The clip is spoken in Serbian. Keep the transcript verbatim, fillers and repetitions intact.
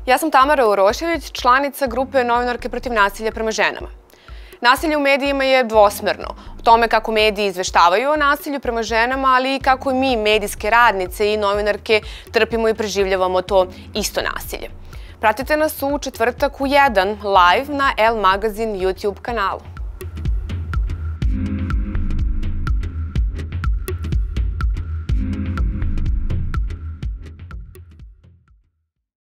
Ja sam Tamara Urošević, članica grupe Novinarke protiv nasilja prema ženama. Nasilje u medijima je dvosmerno. U tome kako mediji izveštavaju o nasilju prema ženama, ali i kako mi, medijske radnice i novinarke, trpimo i preživljavamo to isto nasilje. Pratite nas u četvrtak u jedan live na El Magazin YouTube kanalu.